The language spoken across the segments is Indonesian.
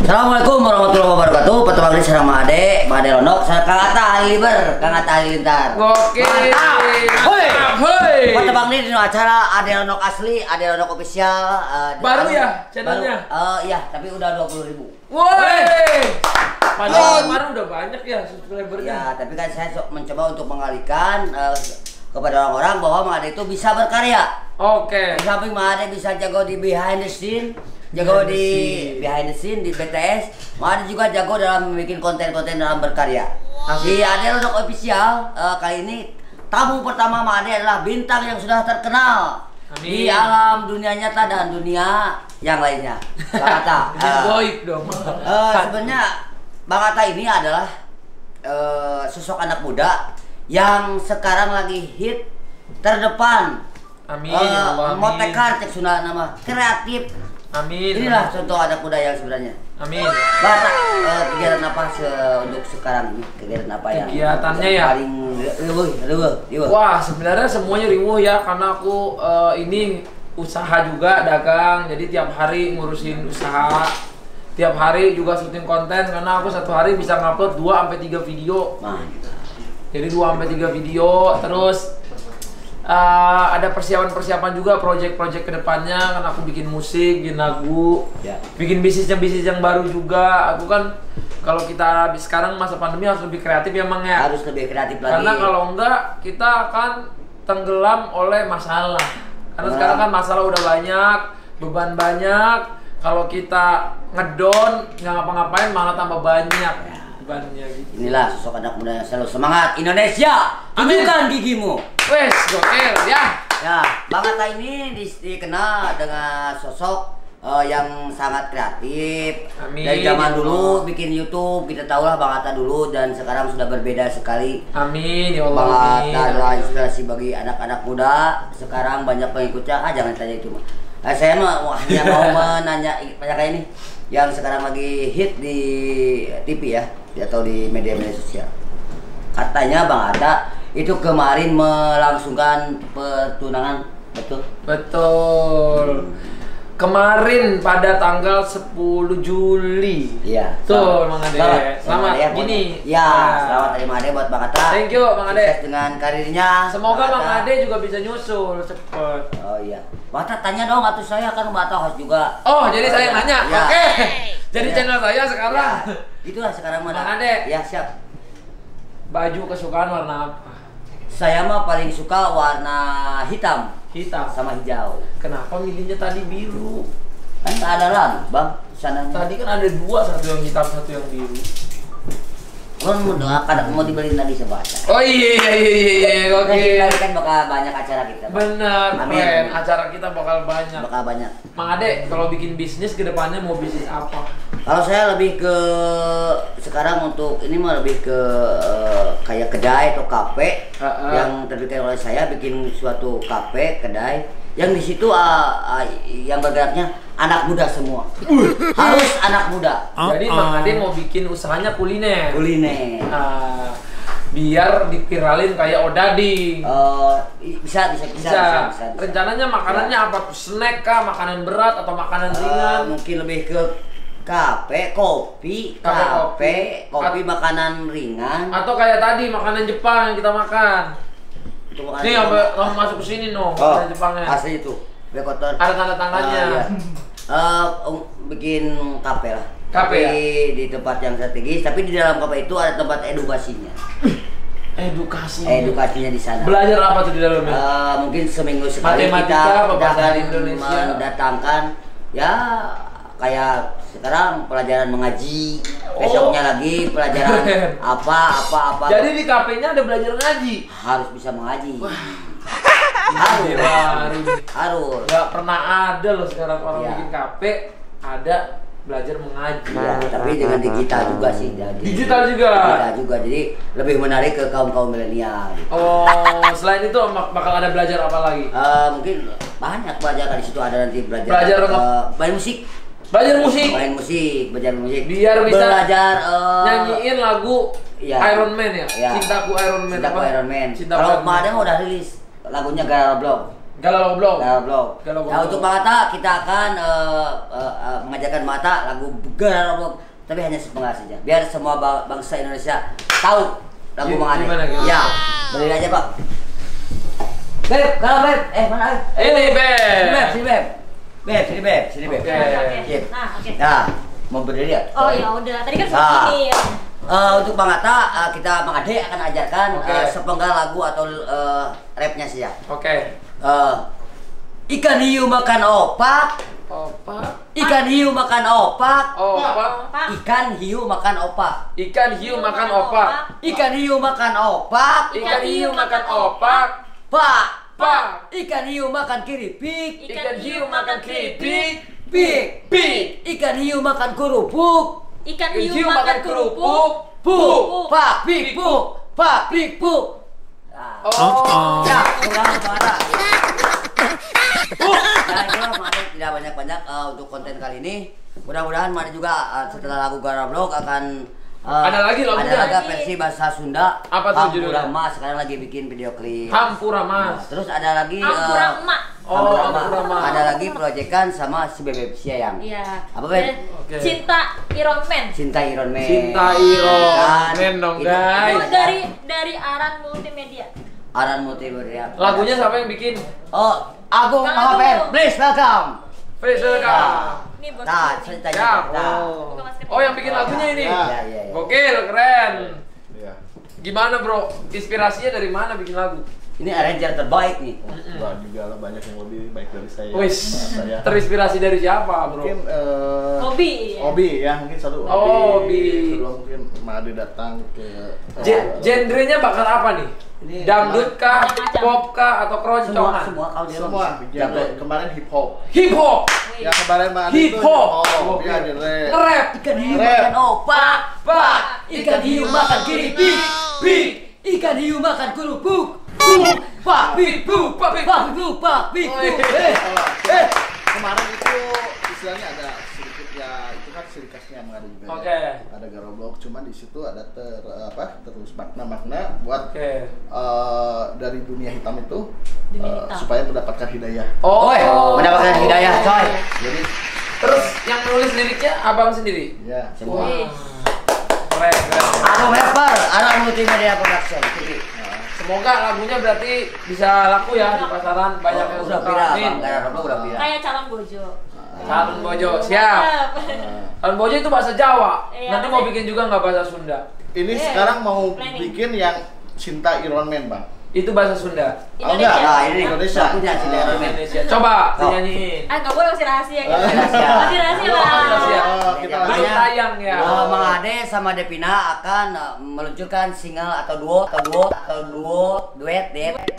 Assalamualaikum warahmatullahi wabarakatuh. Pertama kali sareng Made Lonok, sareng Kang Atta Halilintar, Kang Atta Halilintar. Oke. Mantap. Hoi. Pertama kali di acara Ade Lonok asli, Ade Lonok official. Baru ya channelnya? Iya, tapi udah 20.000. Woi. Padahal kemarin udah banyak ya subscribernya. Ya, tapi kan saya mencoba untuk mengalihkan kepada orang-orang bahwa Made itu bisa berkarya. Oke. Di samping Made bisa jago di behind the scene, jago di behind the scene di BTS, Made juga jago dalam membuat konten-konten dalam berkarya. Di Ade Lonok official kali ini tamu pertama Made adalah bintang yang sudah terkenal di alam dunia nyata dan dunia yang lainnya. Bang Atta. Goib dong. Sebenarnya Bang Atta ini adalah sosok anak muda yang sekarang lagi hit terdepan. Amin. Ya Allah, amin. Motekar cek Sunda nama kreatif. Amin. Inilah contoh anak muda yang sebenarnya. Amin. Bang Atta, kegiatan apa untuk sekarang ini? Kegiatan apa yang kegiatannya ya? Paling riuh. Wah, sebenarnya semuanya riuh ya karena aku ini usaha juga dagang. Jadi tiap hari ngurusin usaha. Tiap hari juga syuting konten karena aku satu hari bisa ngupload 2-3 video. Mantap. Jadi 2-3 video, terus ada persiapan juga project-project kedepannya kan aku bikin musik, bikin lagu, bikin bisnis yang baru juga. Aku kan kalau kita sekarang masa pandemi harus lebih kreatif ya Mang ya. Harus lebih kreatif lagi. Karena kalau enggak kita akan tenggelam oleh masalah. Karena sekarang kan masalah udah banyak, beban banyak. Kalau kita ngedon nggak ngapa-ngapain malah tambah banyak bebannya gitu. Inilah sosok anak muda yang selalu semangat. Indonesia, tunjukkan gigimu. Wes, gokil ya. Ya, Bang Atta ini dikenal dengan sosok yang sangat kreatif. Amin. Dari zaman dulu bikin YouTube, kita tahulah Bang Atta dulu dan sekarang sudah berbeda sekali. Amin ya Allah. Bang Atta adalah inspirasi bagi anak-anak muda. Sekarang banyak pengikutnya. Jangan tanya itu mah. Saya mah hanya mau menanya banyak kayak ini yang sekarang lagi hit di TV ya, atau di media-media sosial. Katanya Bang Atta itu kemarin melangsungkan pertunangan, betul? Betul. Kemarin pada tanggal 10 Juli. Iya. Tuh, Mang Ade. Selamat ya, gini. Ya, selamat dari Mang Ade buat Bang Atta. Thank you, Mang Ade. Sukses dengan karirnya. Semoga Mang Ade juga bisa nyusul cepet. Oh iya. Bang Atta tanya dong, atuh saya kan Bang Atta host juga. Oh, jadi saya yang nanya. Ya. Oke. Jadi Ya. channel saya sekarang. Ya. Itulah sekarang Mang Ade. Ya, siap. Baju kesukaan warna apa? Saya mah paling suka warna hitam Hitam. sama hijau. Kenapa milihnya tadi biru? Kan tak ada lang, Bang, sananya. Tadi kan ada dua, satu yang hitam, satu yang biru. Kan mau dibeliin lagi sebaca. Oh iya, oke. Nanti kan bakal banyak acara kita. Bang. Bener, Amin. keren. Acara kita bakal banyak. Bakal banyak. Mang Ade, kalau bikin bisnis kedepannya mau bisnis apa? Kalau saya lebih ke sekarang untuk ini mah lebih ke kayak kedai atau kafe yang terbikin oleh saya, bikin suatu kafe kedai yang di situ yang bergeraknya anak muda semua. Harus anak muda. Jadi Mang Ade mau bikin usahanya kuliner. Kuliner. Biar dipiralin kayak Odading. Bisa. Rencananya makanannya apa tuh? Snack kah, makanan berat atau makanan ringan? Mungkin lebih ke kafe, kopi, makanan ringan. Atau kayak tadi makanan Jepang yang kita makan. Nih, kamu masuk ke sini makanan Jepangnya. Asli itu. Bekotor. Ada tanda tangannya. Bikin kafe lah. Kafe ya? Di tempat yang strategis, tapi di dalam kafe itu ada tempat edukasinya. Edukasinya di sana. Belajar apa tuh di dalamnya? Mungkin seminggu sekali Matematika, kita bahasa akan Indonesia. mendatangkan ya kayak sekarang pelajaran mengaji, besoknya lagi pelajaran apa. Jadi di kafenya ada belajar ngaji. Harus bisa mengaji. Harus. Gak pernah ada loh sekarang orang bikin kafe ada belajar mengaji. Ya, tapi dengan digital juga sih. Digital juga. Jadi lebih menarik ke kaum milenial. Gitu. Oh, selain itu bakal ada belajar apa lagi? Mungkin banyak belajar di situ, ada nanti belajar main musik. Belajar musik. Belajar musik. Biar bisa belajar nyanyiin lagu Iron Man ya. Cintaku Iron Man. Cintaku Iron Man. Kalau kemarin udah rilis lagunya Garal Blog. Galau Blog. Nah, untuk Mata kita akan mengajarkan Mata lagu Galau Blog, tapi hanya sepenggal saja. Biar semua bangsa Indonesia tahu lagu Mang Ade. Ya, berdiri aja Pak. Beb, kalau Beb, mana Beb? Ini Beb. Sini Beb. Beb, sini Beb. Oke. Nah, mau berdiri ya? Oh ya udah, tadi kan begini ya. Untuk Bang Atta, kita Mang Ade akan ajarkan sepenggal lagu atau rapnya saja. Oke. Ikan hiu makan opak. Ikan hiu makan opak. Ikan hiu makan opak. Ikan hiu makan opak. Ikan hiu makan opak. Ikan hiu makan opak. Pak. Pak. Ikan hiu makan keripik. Ikan hiu makan keripik. Pik. Ikan hiu makan kerupuk. Ikan hiu makan kerupuk. Pak. Pik. Pak. Pik. Ya, kurang suara. Nah, itu Made tidak banyak-banyak untuk konten kali ini. Mudah-mudahan Made juga setelah lagu Galau Blog akan ada lagi lagunya. Ada versi bahasa Sunda. Apa tuh judulnya? Hampura Mas, sekarang lagi bikin video klip. Hampura Mas. Terus ada lagi Hampura Emak. Hampura Mas. Ada lagi proyekan sama si Bebek Siayang. Iya. Apa Beb? Cinta Iron Man. Cinta Iron Man. Cinta Iron Man dong guys. Itu dari Aran Multimedia. Aran Multimedia. Lagunya siapa yang bikin? Oh, Agung Mahaper. Please welcome. Please welcome. Ini bos. Nah, ceritanya. Siap. Buka masker. Oh, yang bikin lagunya ini. Ya. Gokil, keren. Iya. Gimana bro? Inspirasinya dari mana bikin lagu? Ini arranger terbaik nih. Wah, juga banyak yang lebih baik dari saya. Wis, Saya terinspirasi dari siapa bro? mungkin Hobi. Hobi ya, mungkin satu Hobi. Kedua mungkin Made datang ke Genrenya bakal apa nih? Ini Dangdut kah, macam-macam. pop kah, atau keroncongan? Semua kalau dia semua. Genre kemarin hip hop. Hip hop, Ya kemarin Made Hip itu hop. Ya genre. nge-rap, Ikan hiu Rap. makan opak. pak, Ikan hiu makan keripik. pik, Ikan hiu makan kerupuk. Pak. pik, pu, pak, pik. Pak. Kemarin itu istilahnya ada sedikit ya, itu kan ciri khasnya Made juga. Oke. Ya. Ada Galau Blog, cuman di situ ada terus makna-makna buat Oke. dari dunia hitam itu Dunia hitam. supaya mendapatkan hidayah. Oh, Mendapatkan hidayah, coy. Jadi terus yang menulis liriknya abang sendiri? ya Semua. Wih. Keren. Agung Rapper, Aran Multimedia Production. Semoga lagunya berarti bisa laku ya di pasaran, banyak yang Udah suka. viral, Amin. Bang. Galau Blog udah viral. Kayak calon bojo. Calon Bojo, siap. Calon Bojo itu bahasa Jawa. Iya, Nanti mau bener. bikin juga nggak bahasa Sunda? ini Iya. sekarang mau Planning. bikin yang Cinta Iron Man, Bang. Itu bahasa Sunda. Oh, enggak. Indonesia. Nah, ini Indonesia. punya si Iron Man. Indonesia. Coba Oh. dinyanyiin. Nggak boleh masih rahasia gitu. Rahasia. Masih rahasia Oh, lah. masih rahasia. Kita Belum Makanya, tayang ya. Mang Ade sama Devina akan meluncurkan single atau duet,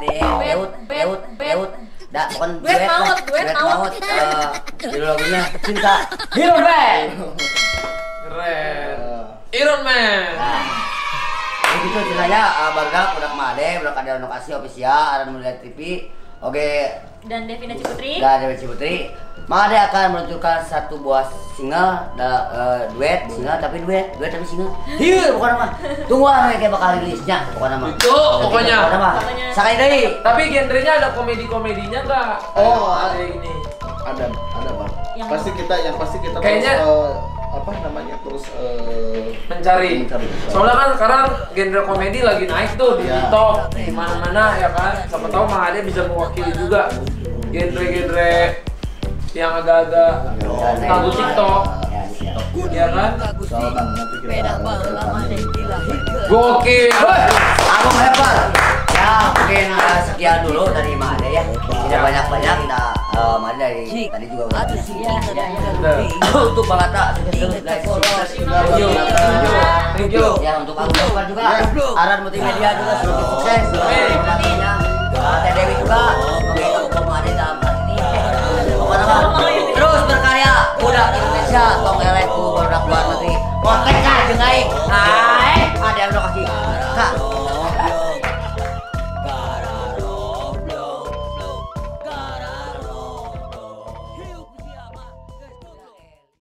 bukan Duet duet lah, maut, duet maut. Judul lagunya Cinta Iron Man. Keren. Iron Man. Nah, begitu ceritanya barudak Mang Ade, udah ada lokasi official, ada melihat TV. Oke, Dan Devina Ciputri. dan Dewi Ciputri, Mang Ade akan meluncurkan satu buah single, duet tapi single. Hiu bukan nama. Tunggu kayak bakal rilisnya, bukan nama. Itu pokoknya. Bukan nama. Pokoknya. Sekali deui. Tapi genrenya ada komedi-komedinya nggak? Oh, ada ini. ada Bang. Yang Pasti kita Kayaknya- terus apa namanya terus Mencari. Soalnya kan sekarang genre komedi lagi naik tuh di Iya. TikTok, di mana-mana ya kan. Siapa tahu Mang Ade bisa mewakili juga genre-genre yang agak-agak lagu TikTok. Ya, siap. Ya kan? soal Bang nanti kita Gokil. Agung Rapper. Ya, mungkin sekian dulu dari Mang Ade ya. Tidak banyak-banyak, Mang Ade dari tadi juga udah. Untuk Bang Atta, sukses guys. Thank you. Thank you. Ya, untuk Agung Rapper juga. Aran Multimedia juga sukses. Amin. Teh Dewi juga.